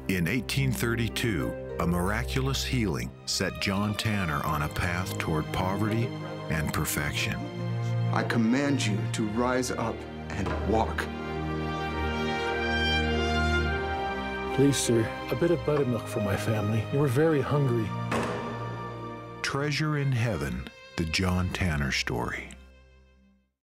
In 1832, a miraculous healing set John Tanner on a path toward poverty and perfection. I command you to rise up and walk. Please, sir, a bit of buttermilk for my family. You were very hungry. Treasure in Heaven, the John Tanner story.